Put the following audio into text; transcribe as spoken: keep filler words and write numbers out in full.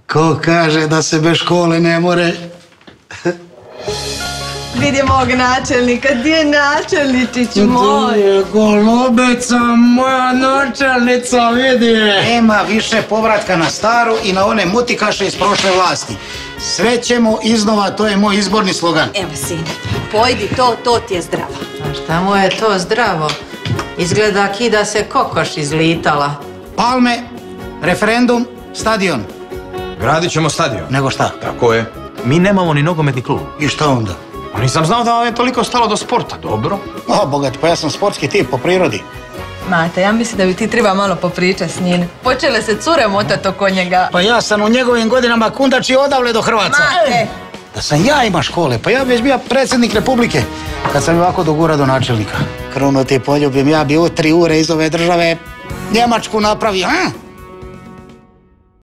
Ko kaže da se bez škole ne more? Vidi mog načelnika, gdje je načelničić moj? Gdje je golubica, moja načelnica, vidi je. Nema više povratka na staru i na one mutikaše iz prošle vlasti. Sve ćemo iznova, to je moj izborni slogan. Evo, sine, pojdi to, to ti je zdravo. A šta mu je to zdravo? Izgleda kida se kokoš izlitala. Palme, referendum, stadion. Gradit ćemo stadion. Nego šta? Tako je. Mi nemamo ni nogometni klub. I šta onda? Pa nisam znao da vam je toliko stalo do sporta, dobro? O, bogat, pa ja sam sportski tip po prirodi. Mate, ja mislim da bi ti treba malo popričat s njim. Počele se cure motat oko njega. Pa ja sam u njegovim godinama kundači odavle do Hrvatska. Mate! Da sam ja ima škole, pa ja bi već bio predsjednik Republike. Kad sam ovako dogura do načelnika. Krunu ti poljubim, ja bi u tri ure iz ove države Njemačku napravio, a?